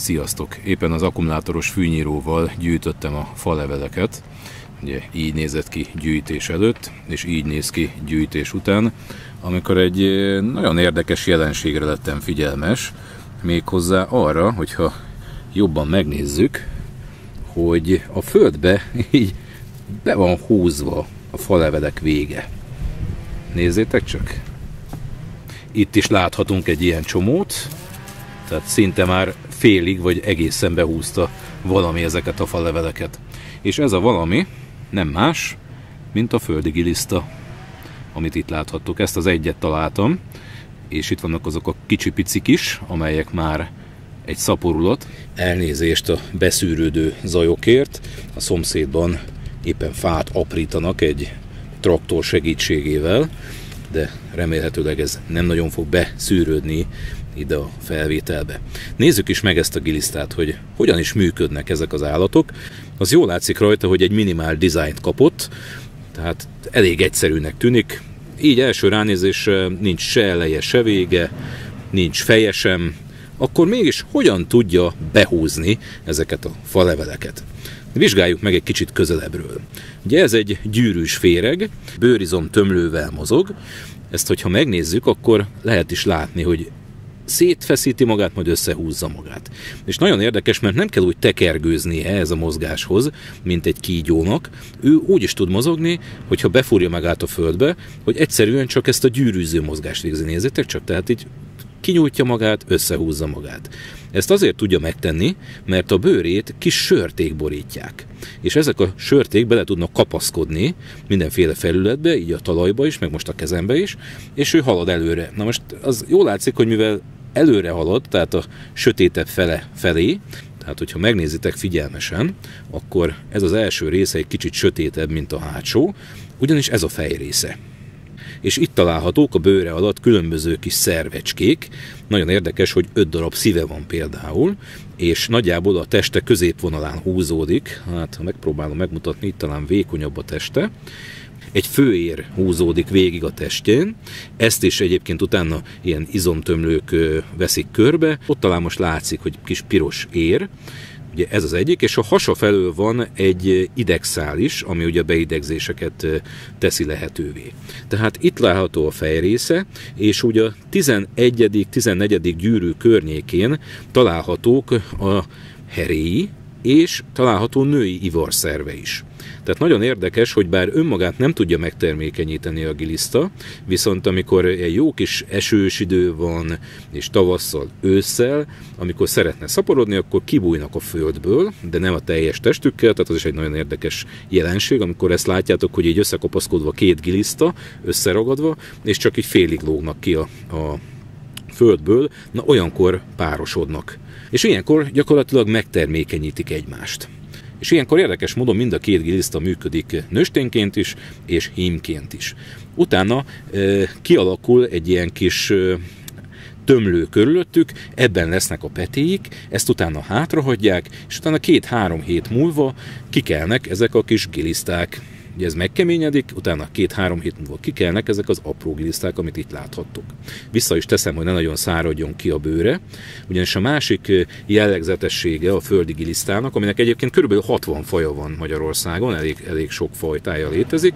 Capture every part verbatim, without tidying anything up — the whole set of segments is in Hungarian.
Sziasztok! Éppen az akkumulátoros fűnyíróval gyűjtöttem a faleveleket. Ugye így nézett ki gyűjtés előtt, és így néz ki gyűjtés után, amikor egy nagyon érdekes jelenségre lettem figyelmes, méghozzá arra, hogyha jobban megnézzük, hogy a földbe így be van húzva a falevelek vége. Nézzétek csak! Itt is láthatunk egy ilyen csomót, tehát szinte már félig vagy egészen behúzta valami ezeket a faleveleket. És ez a valami nem más, mint a földi giliszta, amit itt láthattuk. Ezt az egyet találtam, és itt vannak azok a kicsi picik is, amelyek már egy szaporulat. Elnézést a beszűrődő zajokért, a szomszédban éppen fát aprítanak egy traktor segítségével, de remélhetőleg ez nem nagyon fog beszűrődni ide a felvételbe. Nézzük is meg ezt a gilisztát, hogy hogyan is működnek ezek az állatok. Az jól látszik rajta, hogy egy minimál dizájnt kapott, tehát elég egyszerűnek tűnik. Így első ránézésre nincs se eleje, se vége, nincs feje sem, akkor mégis hogyan tudja behúzni ezeket a faleveleket? Vizsgáljuk meg egy kicsit közelebbről. Ugye ez egy gyűrűs féreg, bőrizom tömlővel mozog. Ezt, hogyha megnézzük, akkor lehet is látni, hogy szétfeszíti magát, majd összehúzza magát. És nagyon érdekes, mert nem kell úgy tekergőznie ez a mozgáshoz, mint egy kígyónak. Ő úgy is tud mozogni, hogyha befúrja magát a földbe, hogy egyszerűen csak ezt a gyűrűző mozgást végzi. Nézzétek csak, tehát így kinyújtja magát, összehúzza magát. Ezt azért tudja megtenni, mert a bőrét kis sörték borítják. És ezek a sörték bele tudnak kapaszkodni mindenféle felületbe, így a talajba is, meg most a kezembe is, és ő halad előre. Na most az jól látszik, hogy mivel előre halad, tehát a sötétebb fele felé, tehát hogyha megnézitek figyelmesen, akkor ez az első része egy kicsit sötétebb, mint a hátsó, ugyanis ez a fej része. És itt találhatók a bőre alatt különböző kis szervecskék. Nagyon érdekes, hogy öt darab szíve van például, és nagyjából a teste középvonalán húzódik. Hát, ha megpróbálom megmutatni, itt talán vékonyabb a teste. Egy főér húzódik végig a testjén, ezt is egyébként utána ilyen izomtömlők veszik körbe. Ott talán most látszik, hogy kis piros ér. Ugye ez az egyik, és a hasa felől van egy idegszál is, ami ugye a beidegzéseket teszi lehetővé. Tehát itt látható a fejrésze, és ugye a tizenegyedik tizennegyedik gyűrű környékén találhatók a heréi, és található női ivarszerve is. Tehát nagyon érdekes, hogy bár önmagát nem tudja megtermékenyíteni a giliszta, viszont amikor egy jó kis esős idő van, és tavasszal, ősszel, amikor szeretne szaporodni, akkor kibújnak a földből, de nem a teljes testükkel, tehát az is egy nagyon érdekes jelenség, amikor ezt látjátok, hogy így összekapaszkodva két giliszta, összeragadva, és csak így félig lógnak ki a, a földből, na olyankor párosodnak. És ilyenkor gyakorlatilag megtermékenyítik egymást. És ilyenkor érdekes módon mind a két giliszta működik nőstényként is, és hímként is. Utána e, kialakul egy ilyen kis e, tömlő körülöttük, ebben lesznek a petéik, ezt utána hátrahagyják, és utána két-három hét múlva kikelnek ezek a kis giliszták. Ugye ez megkeményedik, utána két-három hét múlva kikelnek ezek az apró giliszták, amit itt láthattuk. Vissza is teszem, hogy ne nagyon száradjon ki a bőre, ugyanis a másik jellegzetessége a földi gilisztának, aminek egyébként körülbelül hatvan faja van Magyarországon, elég, elég sok fajtája létezik,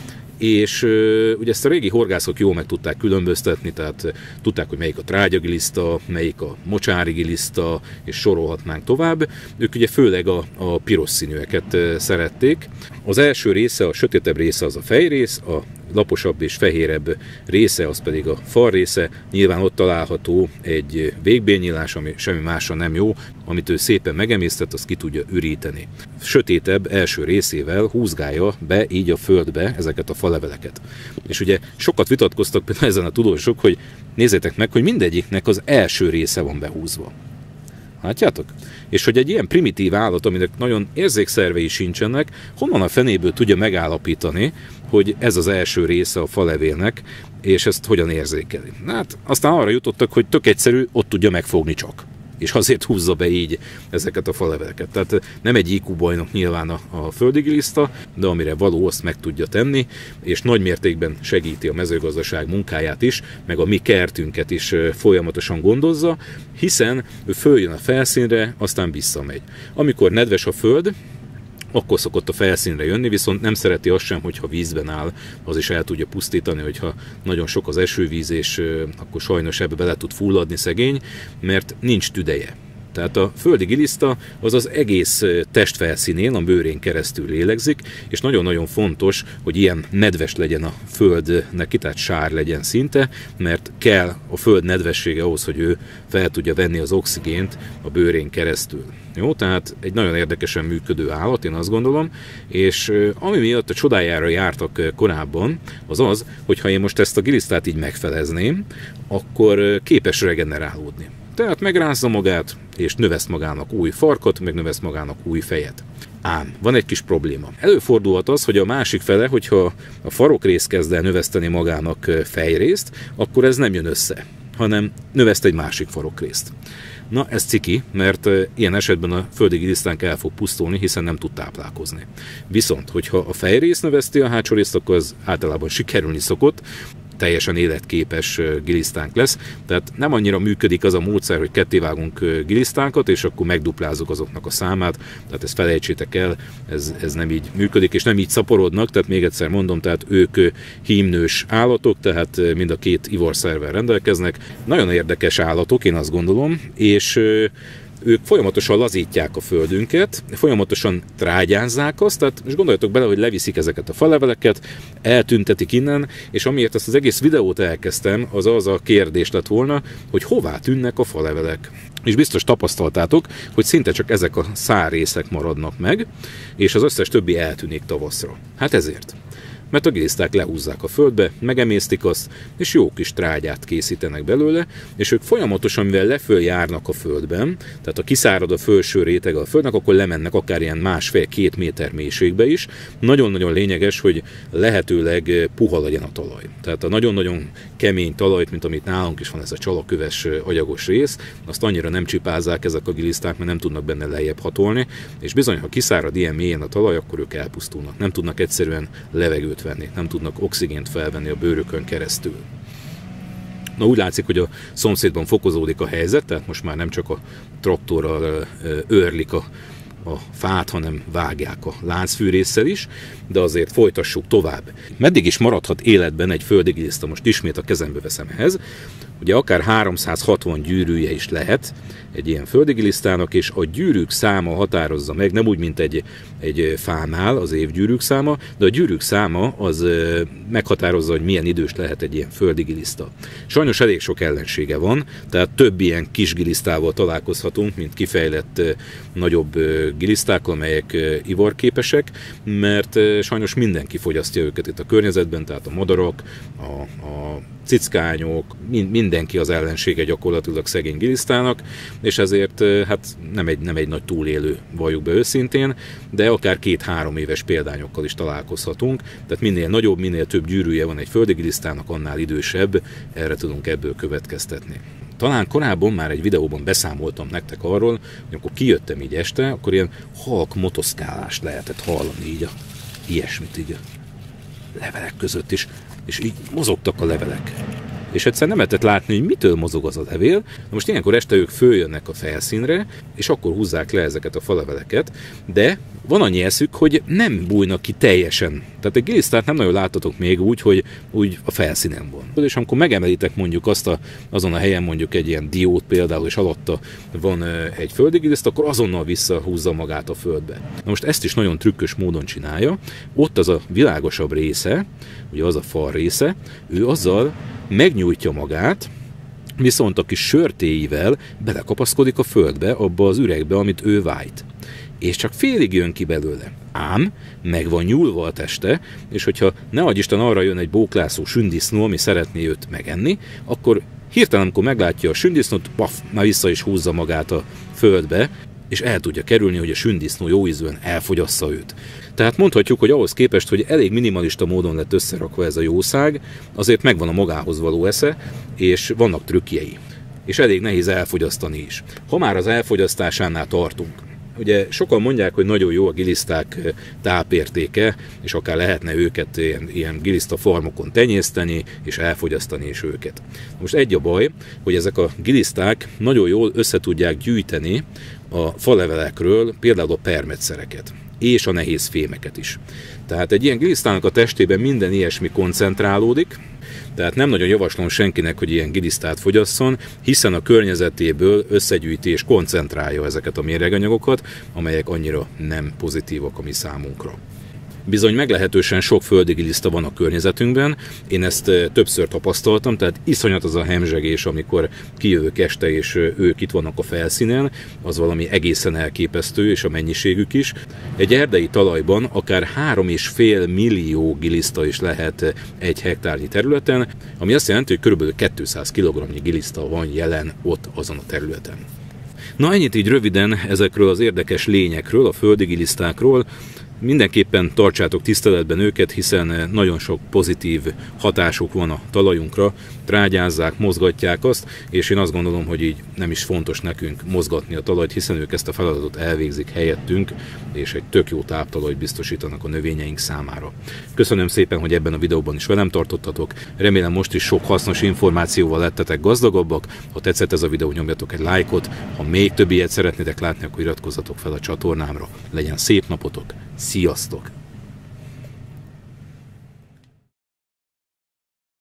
és ugye ezt a régi horgászok jól meg tudták különböztetni, tehát tudták, hogy melyik a trágyagiliszta, melyik a mocsári giliszta, és sorolhatnánk tovább. Ők ugye főleg a, a piros színűeket szerették. Az első része, a sötétebb része az a fejrész, a laposabb és fehérebb része, az pedig a fal része. Nyilván ott található egy végbélnyílás, ami semmi másra nem jó, amit ő szépen megemésztett, azt ki tudja üríteni. Sötétebb első részével húzgálja be így a földbe ezeket a faleveleket. És ugye sokat vitatkoztak például ezen a tudósok, hogy nézzétek meg, hogy mindegyiknek az első része van behúzva. Látjátok? És hogy egy ilyen primitív állat, aminek nagyon érzékszervei sincsenek, honnan a fenéből tudja megállapítani, hogy ez az első része a falevélnek, és ezt hogyan érzékeli. Hát aztán arra jutottak, hogy tök egyszerű, ott tudja megfogni csak. és azért húzza be így ezeket a faleveleket. Tehát nem egy í kú bajnok nyilván a, a földi giliszta, de amire való, azt meg tudja tenni, és nagy mértékben segíti a mezőgazdaság munkáját is, meg a mi kertünket is folyamatosan gondozza, hiszen ő följön a felszínre, aztán visszamegy. Amikor nedves a föld, akkor szokott a felszínre jönni, viszont nem szereti azt sem, hogyha vízben áll, az is el tudja pusztítani, hogyha nagyon sok az esővíz, és akkor sajnos ebbe bele tud fulladni szegény, mert nincs tüdeje. Tehát a földi giliszta az az egész testfelszínén, a bőrén keresztül lélegzik, és nagyon-nagyon fontos, hogy ilyen nedves legyen a föld neki, tehát sár legyen szinte, mert kell a föld nedvessége ahhoz, hogy ő fel tudja venni az oxigént a bőrén keresztül. Jó, tehát egy nagyon érdekesen működő állat, én azt gondolom, és ami miatt a csodájára jártak korábban, az az, hogy ha én most ezt a gilisztát így megfelezném, akkor képes regenerálódni. Tehát megrázza magát, és növeszt magának új farkot, meg növeszt magának új fejet. Ám, van egy kis probléma. Előfordulhat az, hogy a másik fele, hogyha a farokrész kezd el növeszteni magának fejrészt, akkor ez nem jön össze, hanem növeszt egy másik farokrészt. Na, ez ciki, mert ilyen esetben a földi gilisztánk el fog pusztulni, hiszen nem tud táplálkozni. Viszont, hogyha a fejrész növeszti a hátsó részt, akkor az általában sikerülni szokott, teljesen életképes gilisztánk lesz. Tehát nem annyira működik az a módszer, hogy kettévágunk gilisztánkat, és akkor megduplázzuk azoknak a számát. Tehát ezt felejtsétek el, ez, ez nem így működik, és nem így szaporodnak, tehát még egyszer mondom, tehát ők hímnős állatok, tehát mind a két ivarszervel rendelkeznek. Nagyon érdekes állatok, én azt gondolom, és ők folyamatosan lazítják a földünket, folyamatosan trágyázzák azt, tehát most gondoljatok bele, hogy leviszik ezeket a faleveleket, eltüntetik innen, és amiért ezt az egész videót elkezdtem, az az a kérdés lett volna, hogy hová tűnnek a falevelek. És biztos tapasztaltátok, hogy szinte csak ezek a szárrészek maradnak meg, és az összes többi eltűnik tavaszra. Hát ezért. Mert a giliszták lehúzzák a földbe, megemésztik azt, és jó kis trágyát készítenek belőle, és ők folyamatosan, mivel leföl járnak a földben, tehát ha kiszárad a felső rétege a földnek, akkor lemennek akár ilyen másfél-két méter mélységbe is. Nagyon-nagyon lényeges, hogy lehetőleg puha legyen a talaj. Tehát a nagyon-nagyon kemény talajt, mint amit nálunk is van, ez a csalaköves agyagos rész, azt annyira nem csipázzák ezek a giliszták, mert nem tudnak benne lejjebb hatolni, és bizony, ha kiszárad ilyen mélyen a talaj, akkor ők elpusztulnak. Nem tudnak egyszerűen levegőt venni, nem tudnak oxigént felvenni a bőrükön keresztül. Na, úgy látszik, hogy a szomszédban fokozódik a helyzet, tehát most már nem csak a traktorral őrlik a, a fát, hanem vágják a láncfűrésszel is, de azért folytassuk tovább. Meddig is maradhat életben egy földi giliszta? Most ismét a kezembe veszem ehhez. Ugye akár háromszázhatvan gyűrűje is lehet egy ilyen földi gilisztának, és a gyűrűk száma határozza meg, nem úgy, mint egy, egy fánál az évgyűrűk száma, de a gyűrűk száma az meghatározza, hogy milyen idős lehet egy ilyen földi giliszta. Sajnos elég sok ellensége van, tehát több ilyen kis gilisztával találkozhatunk, mint kifejlett nagyobb giliszták, amelyek ivarképesek, mert sajnos mindenki fogyasztja őket itt a környezetben, tehát a madarak, a, a cickányok, mindenki az ellensége gyakorlatilag szegény gilisztának, és ezért hát nem egy, nem egy nagy túlélő, valljuk be őszintén, de akár két-három éves példányokkal is találkozhatunk, tehát minél nagyobb, minél több gyűrűje van egy földi gilisztának, annál idősebb, erre tudunk ebből következtetni. Talán korábban már egy videóban beszámoltam nektek arról, hogy amikor kijöttem így este, akkor ilyen halk motoszkálást lehetett hallani így a, ilyesmit így a levelek között is, és így mozogtak a levelek. És egyszer nem lehetett látni, hogy mitől mozog az a levél. Na most ilyenkor este ők följönnek a felszínre, és akkor húzzák le ezeket a faleveleket, de van annyi eszük, hogy nem bújnak ki teljesen. Tehát egy gilisztát nem nagyon láttatok még úgy, hogy úgy a felszínen van. És amikor megemelitek mondjuk azt a, azon a helyen mondjuk egy ilyen diót például, és alatta van egy földi giliszt, akkor azonnal visszahúzza magát a földbe. Na most ezt is nagyon trükkös módon csinálja. Ott az a világosabb része, ugye az a fal része, ő azzal megnyújtja magát, viszont a kis sörtéivel belekapaszkodik a földbe, abba az üregbe, amit ő vájt. És csak félig jön ki belőle. Ám meg van nyúlva a teste, és hogyha ne adj Isten arra jön egy bóklászó sündisznó, ami szeretné őt megenni, akkor hirtelen, amikor meglátja a sündisznót, paf, már vissza is húzza magát a földbe, és el tudja kerülni, hogy a sündisznó jóízűen elfogyassza őt. Tehát mondhatjuk, hogy ahhoz képest, hogy elég minimalista módon lett összerakva ez a jószág, azért megvan a magához való esze, és vannak trükkjei. és elég nehéz elfogyasztani is. Ha már az elfogyasztásánál tartunk, ugye sokan mondják, hogy nagyon jó a giliszták tápértéke, és akár lehetne őket ilyen, ilyen giliszta farmokon tenyészteni, és elfogyasztani is őket. Most egy a baj, hogy ezek a giliszták nagyon jól össze tudják gyűjteni a falevelekről például a permetszereket, és a nehéz fémeket is. Tehát egy ilyen gilisztának a testében minden ilyesmi koncentrálódik, tehát nem nagyon javaslom senkinek, hogy ilyen gilisztát fogyasszon, hiszen a környezetéből összegyűjti és koncentrálja ezeket a méreganyagokat, amelyek annyira nem pozitívak a mi számunkra. Bizony meglehetősen sok földi giliszta van a környezetünkben, én ezt többször tapasztaltam, tehát iszonyat az a hemzsegés, amikor kijövök este, és ők itt vannak a felszínen, az valami egészen elképesztő, és a mennyiségük is. Egy erdei talajban akár három és fél millió giliszta is lehet egy hektárnyi területen, ami azt jelenti, hogy kb. kétszáz kilogramnyi giliszta van jelen ott azon a területen. Na ennyit így röviden ezekről az érdekes lényekről, a földi gilisztákról. Mindenképpen tartsátok tiszteletben őket, hiszen nagyon sok pozitív hatásuk van a talajunkra, trágyázzák, mozgatják azt, és én azt gondolom, hogy így nem is fontos nekünk mozgatni a talajt, hiszen ők ezt a feladatot elvégzik helyettünk, és egy tök jó táptalajt biztosítanak a növényeink számára. Köszönöm szépen, hogy ebben a videóban is velem tartottatok, remélem most is sok hasznos információval lettetek gazdagabbak, ha tetszett ez a videó, nyomjatok egy lájkot, ha még több ilyet szeretnétek látni, akkor iratkozzatok fel a csatornámra. Legyen szép napotok! Sziasztok!